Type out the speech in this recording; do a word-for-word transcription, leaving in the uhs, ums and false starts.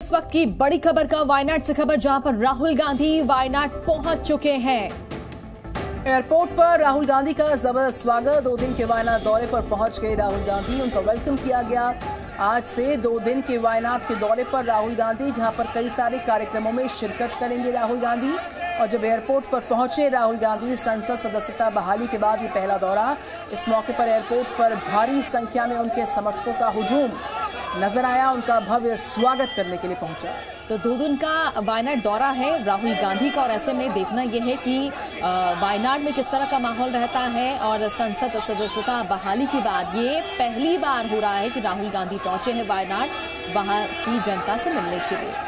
इस वक्त की बड़ी खबर का वायनाड से खबर, जहां पर राहुल गांधी वायनाड पहुंच चुके हैं। एयरपोर्ट पर राहुल गांधी का जबरदस्त स्वागत। दो दिन के वायनाड दौरे पर पहुंच गए राहुल गांधी, उनका वेलकम किया गया। आज से दो दिन के वायनाड के दौरे पर राहुल गांधी, जहां पर कई सारे कार्यक्रमों में शिरकत करेंगे राहुल गांधी। और जब एयरपोर्ट पर पहुंचे राहुल गांधी, संसद सदस्यता बहाली के बाद ये पहला दौरा। इस मौके पर एयरपोर्ट पर भारी संख्या में उनके समर्थकों का हुजूम नजर आया, उनका भव्य स्वागत करने के लिए पहुंचा। तो दो दिन का वायनाड दौरा है राहुल गांधी का, और ऐसे में देखना यह है कि वायनाड में किस तरह का माहौल रहता है। और संसद सदस्यता बहाली के बाद ये पहली बार हो रहा है कि राहुल गांधी पहुंचे हैं वायनाड, वहां की जनता से मिलने के लिए।